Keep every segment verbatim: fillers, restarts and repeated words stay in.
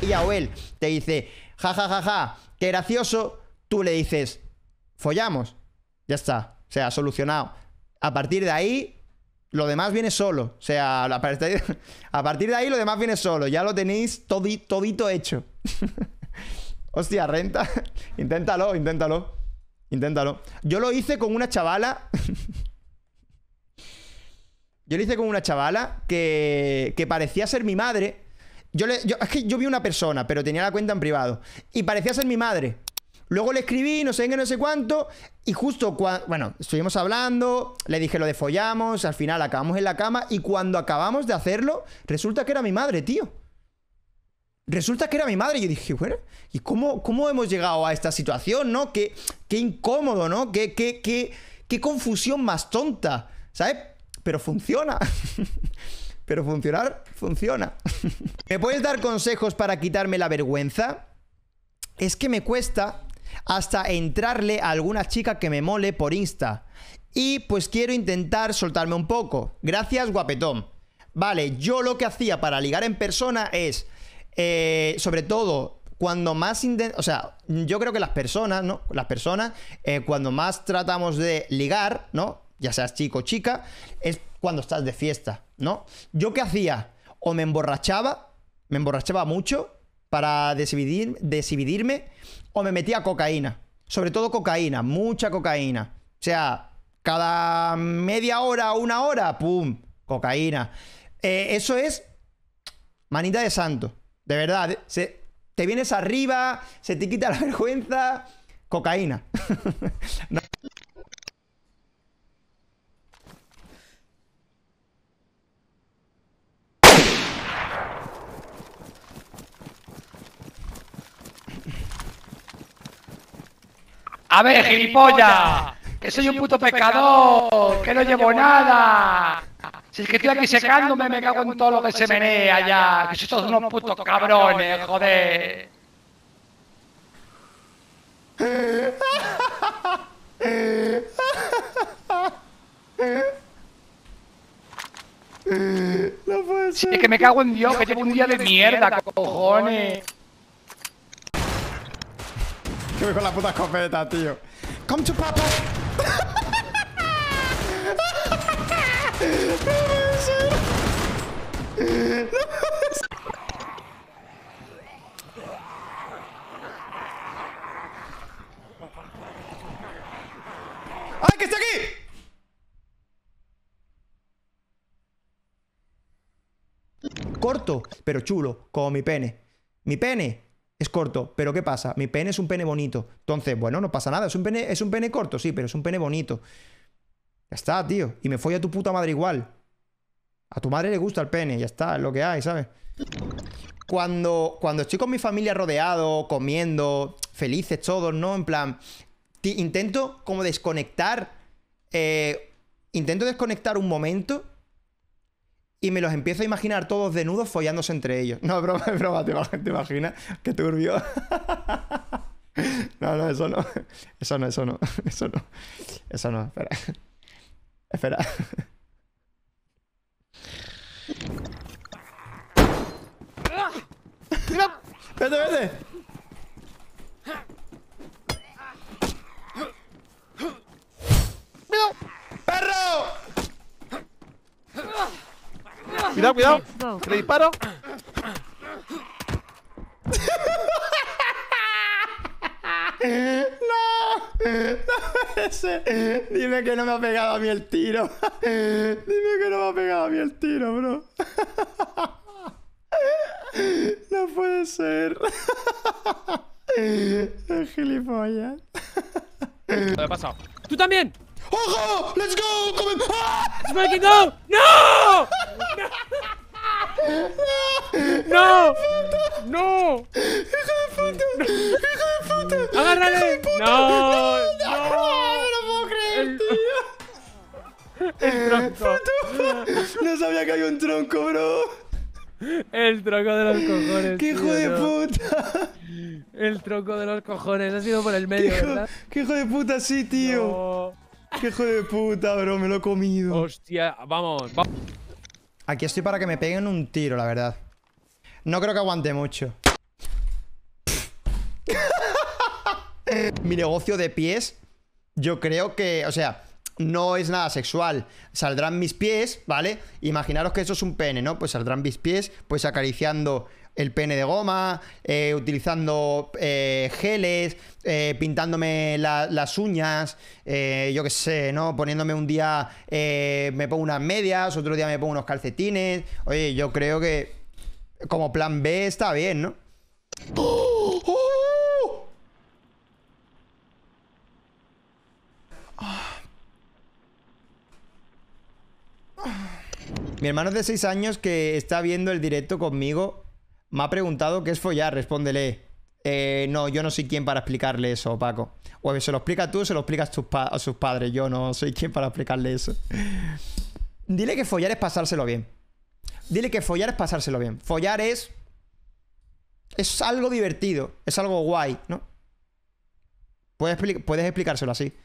ella o él te dice, ja, ja, ja, ja, qué gracioso, tú le dices, follamos. Ya está. O sea, solucionado. A partir de ahí, lo demás viene solo. O sea, a partir, a partir de ahí lo demás viene solo. Ya lo tenéis todito, todito hecho. Hostia, renta. Inténtalo, inténtalo. Inténtalo. Yo lo hice con una chavala. Yo lo hice con una chavala que, que parecía ser mi madre. Yo le, yo, es que yo vi una persona, pero tenía la cuenta en privado. Y parecía ser mi madre. Luego le escribí, no sé qué, no sé cuánto. Y justo cuando... Bueno, estuvimos hablando. Le dije lo de follamos. Al final acabamos en la cama. Y cuando acabamos de hacerlo, resulta que era mi madre, tío. Resulta que era mi madre. Y yo dije, bueno, ¿y cómo, cómo hemos llegado a esta situación, no? Qué, qué incómodo, ¿no? Qué, qué, qué, qué confusión más tonta, ¿sabes? Pero funciona. Pero funcionar, funciona. ¿Me puedes dar consejos para quitarme la vergüenza? Es que me cuesta hasta entrarle a alguna chica que me mole por Insta. Y pues quiero intentar soltarme un poco. Gracias, guapetón. Vale, yo lo que hacía para ligar en persona es... Eh, sobre todo, cuando más... O sea, yo creo que las personas, ¿no? Las personas, eh, cuando más tratamos de ligar, ¿no? Ya seas chico o chica, es cuando estás de fiesta, ¿no? ¿Yo qué hacía? O me emborrachaba, me emborrachaba mucho para desinhibir, desinhibirme, o me metía cocaína. Sobre todo cocaína, mucha cocaína. O sea, cada media hora o una hora, ¡pum! Cocaína. Eh, eso es manita de santo. De verdad, se, te vienes arriba, se te quita la vergüenza. Cocaína. No. A ver, gilipollas, que soy un puto pecador, que no llevo nada. Si es que estoy aquí secándome, me cago en todo lo que se menea ya. Que sois todos unos putos cabrones, joder. No puede ser. Si es que me cago en Dios, que llevo un día de mierda, cojones. Que voy con la puta escopeta, tío. Come to papa. No puede ser. No puede ser. ¡Ay, que está aquí! Corto, pero chulo, como mi pene. Mi pene es corto, pero ¿qué pasa? Mi pene es un pene bonito. Entonces, bueno, no pasa nada. Es un pene, es un pene corto, sí, pero es un pene bonito. Ya está, tío. Y me folla a tu puta madre igual. A tu madre le gusta el pene, ya está, es lo que hay, ¿sabes? Cuando, cuando estoy con mi familia rodeado, comiendo, felices todos, ¿no? En plan, intento como desconectar. Eh, intento desconectar un momento. Y me los empiezo a imaginar todos desnudos follándose entre ellos. No, es broma, es broma, ¿te, te imaginas? Qué turbio. No, no, eso no. Eso no, eso no. Eso no. Eso no, espera. Espera. Vete, vete. ¡Perro! Cuidado, cuidado. ¿Que le disparo? No, no puede ser. Dime que no me ha pegado a mí el tiro. Dime que no me ha pegado a mí el tiro, bro. No puede ser. El gilipollas. ¿Qué ha pasado? ¡Tú también! ¡Ojo! ¡Let's go! ¡Come! ¡Ah! ¡Smoking go! ¡No! ¡No! ¡No! ¡Hijo de puta! ¡Hijo de puta! ¡Agárrale! ¡No! ¡No! ¡No lo puedo creer, tío! El tronco. No sabía que había un tronco, bro. El tronco de los cojones. ¡Qué hijo tío, de no. puta! El tronco de los cojones. Ha sido por el medio, ¿Qué hijo, ¿verdad? qué hijo de puta, sí, tío! No. ¡Qué hijo de puta, bro! Me lo he comido. Hostia, vamos, vamos. Aquí estoy para que me peguen un tiro, la verdad. No creo que aguante mucho. Mi negocio de pies, yo creo que, o sea, no es nada sexual. Saldrán mis pies, ¿vale? Imaginaros que eso es un pene, ¿no? Pues saldrán mis pies, pues acariciando el pene de goma, eh, utilizando eh, geles, eh, pintándome la, las uñas, eh, yo qué sé, ¿no? Poniéndome un día, eh, me pongo unas medias, otro día me pongo unos calcetines. Oye, yo creo que como plan B está bien, ¿no? ¡Oh! ¡Oh! Mi hermano de seis años que está viendo el directo conmigo me ha preguntado qué es follar. Respóndele. Eh, no, yo no soy quien para explicarle eso, Paco. O se lo explicas tú o se lo explicas tus pa a sus padres. Yo no soy quien para explicarle eso. Dile que follar es pasárselo bien. Dile que follar es pasárselo bien. Follar es... Es algo divertido. Es algo guay, ¿no? Puedes, expli puedes explicárselo así.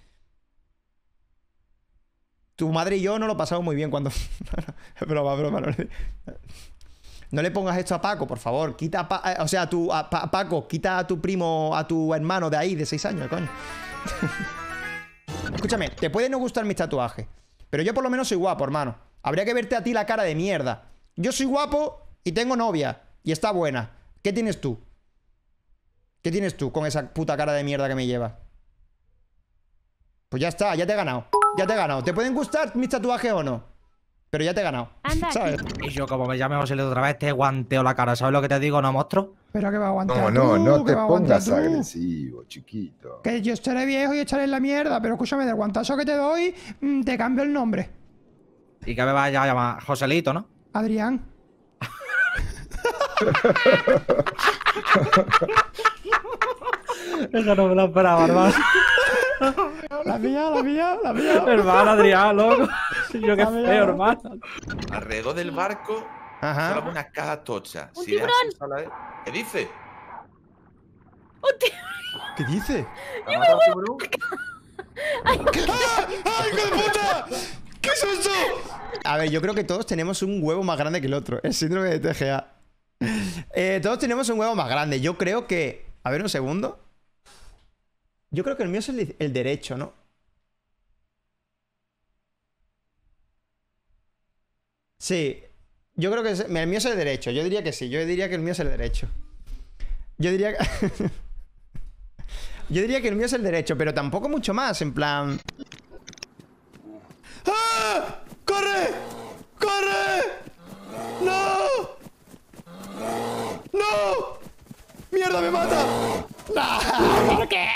Tu madre y yo no lo pasamos muy bien cuando... broma, broma. No le... no le pongas esto a Paco, por favor. Quita a pa... O sea, a tu a pa Paco, quita a tu primo, a tu hermano de ahí, de seis años, coño. Escúchame, te pueden no gustar mis tatuajes, pero yo por lo menos soy guapo, hermano. Habría que verte a ti la cara de mierda. Yo soy guapo y tengo novia. Y está buena. ¿Qué tienes tú? ¿Qué tienes tú con esa puta cara de mierda que me llevas? Pues ya está, ya te he ganado. Ya te he ganado. ¿Te pueden gustar mis tatuajes o no? Pero ya te he ganado. Anda, ¿sabes? Y yo, como me llame José Luis otra vez, te guanteo la cara. ¿Sabes lo que te digo, no, monstruo? Pero que va a aguantar No, tú, no, no que te va a aguantar pongas tú. agresivo, chiquito. Que yo estaré viejo y estaré en la mierda, pero escúchame, del guantazo que te doy, mm, te cambio el nombre. Y que me vaya a llamar Joselito, ¿no? Adrián. Eso no me lo esperaba, hermano. La mía, la mía, la mía. Hermano, Adrián, loco. Yo qué La mía. feo, hermano. Alrededor del barco Ajá. solo unas cajas tochas. ¡Un Si dejas tiburón! sola- ¿Qué dice? ¿Qué dice? ¿Ha matado un tiburón? ¡Ay, hijo de puta! ¿Qué es eso? A ver, yo creo que todos tenemos un huevo más grande que el otro. El síndrome de T G A. Eh, todos tenemos un huevo más grande. Yo creo que... A ver, un segundo. Yo creo que el mío es el, el derecho, ¿no? Sí. Yo creo que es- el mío es el derecho. Yo diría que sí. Yo diría que el mío es el derecho. Yo diría que... Yo diría que el mío es el derecho, pero tampoco mucho más, en plan... ¡Ah! ¡Corre! ¡Corre! ¡No! ¡No! ¡Mierda, me mata! ¡No! ¿Por qué?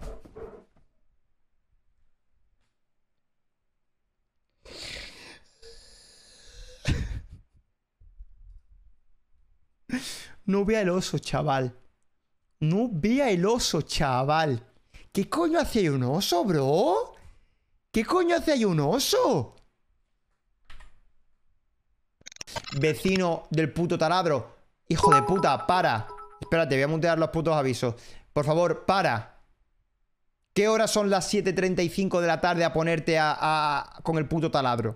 No vea el oso, chaval. No vea el oso, chaval. ¿Qué coño hace ahí un oso, bro? ¿Qué coño hace ahí un oso? Vecino del puto taladro. Hijo de puta, para. Espérate, voy a mutear los putos avisos. Por favor, para. ¿Qué horas son las siete treinta y cinco de la tarde a ponerte a, a- con el puto taladro?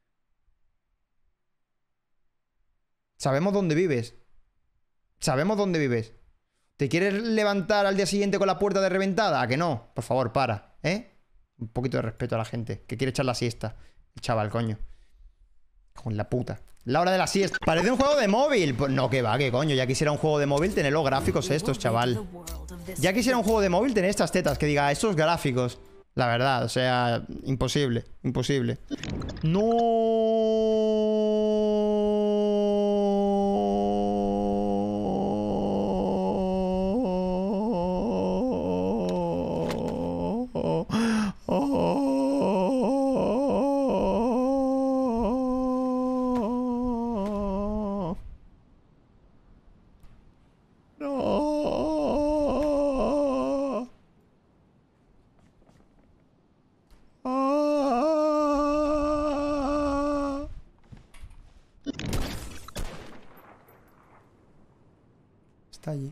Sabemos dónde vives. Sabemos dónde vives. ¿Te quieres levantar al día siguiente con la puerta de reventada? ¿A que no? Por favor, para, ¿eh? Un poquito de respeto a la gente que quiere echar la siesta. El chaval, coño. Con la puta. La hora de la siesta. Parece un juego de móvil. Pues no, que va, que coño. Ya quisiera un juego de móvil tener los gráficos estos, chaval. Ya quisiera un juego de móvil tener estas tetas. Que diga, estos gráficos. La verdad, o sea, imposible. Imposible. No. No. Ah. Está allí.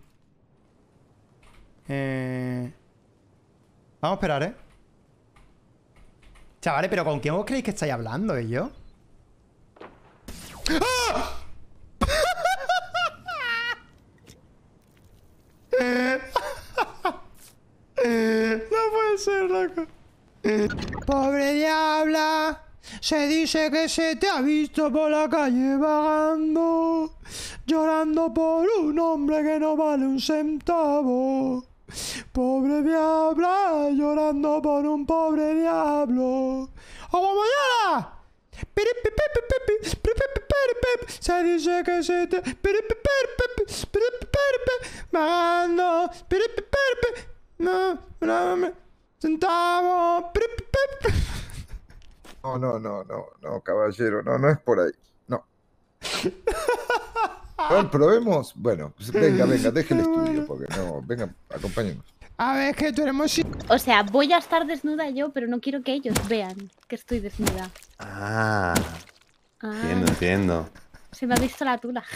Eh... Vamos a esperar, ¿eh? Chavales, ¿pero con quién os creéis que estáis hablando, eh, yo? ¡Ah! No puede ser, loco. Pobre diabla. Se dice que se te ha visto por la calle vagando, llorando por un hombre que no vale un centavo. Pobre diabla, llorando por un pobre diablo. ¡O como llora! Se dice que se te... vagando, no, no, centavo. No, no, no, no, no, caballero, no, no es por ahí. No. A ver, probemos. Bueno, pues venga, venga, deje el estudio, porque no, venga, acompáñenos. A ver, es que tú eres muy... O sea, voy a estar desnuda yo, pero no quiero que ellos vean que estoy desnuda. Ah, Ah, entiendo, entiendo. se me ha visto la tula.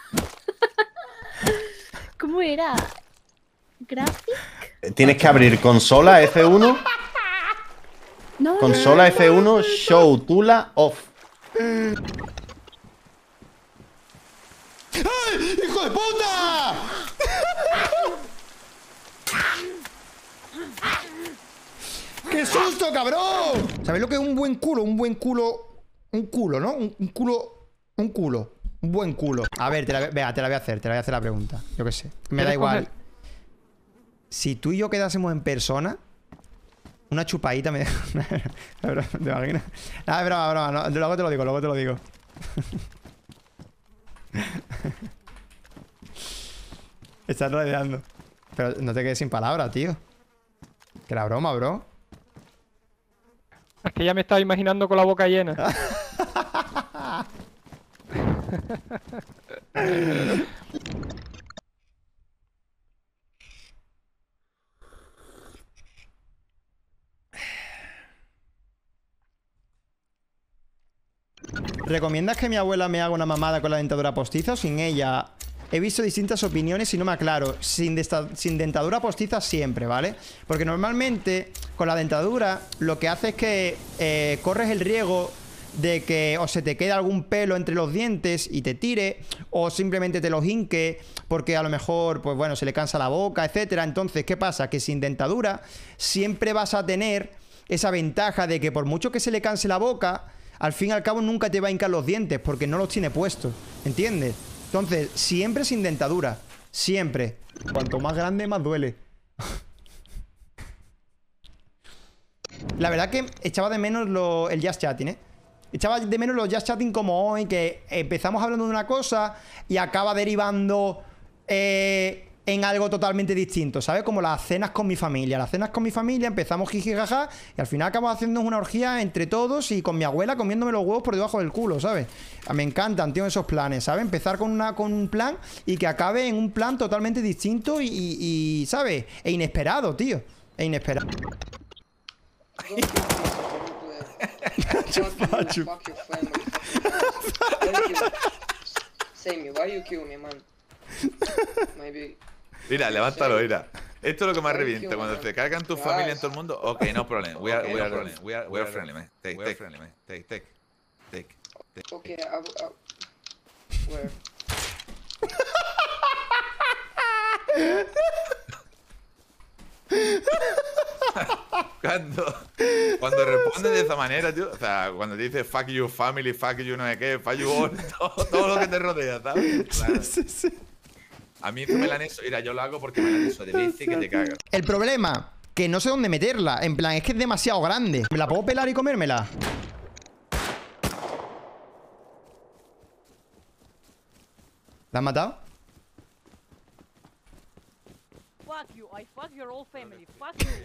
¿Cómo era? ¿Graphic? Tienes que abrir consola F uno, No, consola F uno, show tula off. ¡Ay, hijo de puta! ¡Qué susto, cabrón! ¿Sabéis lo que es un buen culo? Un buen culo... Un culo, ¿no? Un, un culo... Un culo. Un buen culo. A ver, te la, vea, te la voy a hacer. Te la voy a hacer la pregunta. Yo qué sé. Me da igual. Si tú y yo quedásemos en persona... Una chupadita me... ¿Te imaginas? Nada, es broma, broma. No, luego te lo digo, luego te lo digo. Estás rodeando. Pero no te quedes sin palabras, tío. Que la broma, bro. Es que ya me estaba imaginando con la boca llena. ¿Recomiendas que mi abuela me haga una mamada con la dentadura postiza o sin ella? He visto distintas opiniones y no me aclaro. Sin, sin dentadura postiza siempre, ¿vale? Porque normalmente con la dentadura lo que hace es que eh, corres el riesgo de que o se te quede algún pelo entre los dientes y te tire, o simplemente te los hinque porque a lo mejor, pues bueno, se le cansa la boca, etcétera. Entonces, ¿qué pasa? Que sin dentadura siempre vas a tener esa ventaja de que por mucho que se le canse la boca, al fin y al cabo nunca te va a hincar los dientes porque no los tiene puestos, ¿entiendes? Entonces, siempre sin dentadura. Siempre. Cuanto más grande, más duele. La verdad que echaba de menos lo, el just chatting, ¿eh? Echaba de menos los just chatting como hoy, que empezamos hablando de una cosa y acaba derivando eh, en algo totalmente distinto, ¿sabes? Como las cenas con mi familia. Las cenas con mi familia empezamos jiji jaja y al final acabamos haciendo una orgía entre todos y con mi abuela comiéndome los huevos por debajo del culo, ¿sabes? Me encantan, tío, esos planes, ¿sabes? Empezar con, una, con un plan y que acabe en un plan totalmente distinto y, y, y ¿sabes? E inesperado, tío. E inesperado. Chupachu. Mira, levántalo, mira. Esto es lo que más revienta. Cuando te cargan tu familia en todo el mundo. Ok, no problem. We are, we are, we are, we are friendly, man. Take, take, friendly, man. Take, take, take. Okay, I, I, where? Cuando, cuando responde de esa manera, tío, o sea, cuando te dice fuck you family, fuck you no sé qué, fuck you all, todo, todo lo que te rodea, ¿sabes? Claro. Sí, sí. A mí me la han hecho, mira, yo lo hago porque me la han hecho de bici que te cagas. El problema, que no sé dónde meterla. En plan, es que es demasiado grande. ¿Me la puedo pelar y comérmela? ¿La has matado? Fuck you, I fuck your whole family. Fuck you.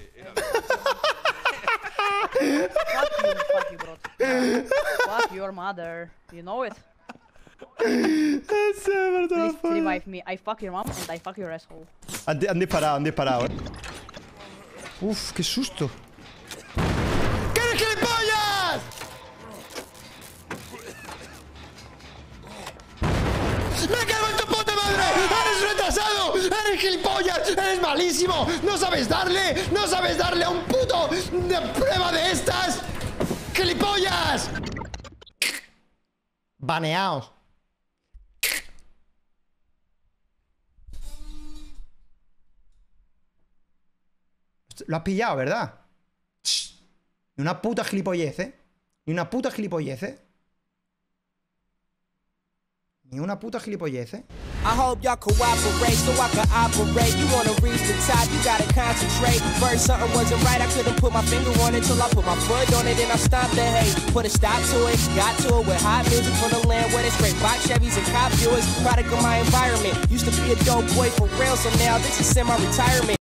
Fuck you, fuck you, bro. Fuck your mother. You know it. Please revive me. I fuck your mom and I fuck your asshole. Han, han disparado, han disparado, eh. Uf, qué susto. ¿Qué eres, gilipollas? ¡Me cago en tu puta madre! ¡Eres un retrasado! ¡Eres gilipollas! ¡Eres malísimo! ¡No sabes darle! ¡No sabes darle a un puto de prueba de estas! ¡Gilipollas! Baneaos. Lo has pillado, ¿verdad? Shh. Ni una puta gilipollez, ¿eh? Ni una puta gilipollez, ¿eh? Ni una puta gilipollez, ¿eh? I hope y'all cooperate so I can operate. You wanna reach the top, you gotta concentrate. First something wasn't right, I couldn't put my finger on it till I put my foot on it and I stopped the hate. Put a stop to it, got to it with hot music from the land where they straight box Chevys and cop viewers. Product of my environment. Used to be a dope boy for real, so now this is semi-retirement.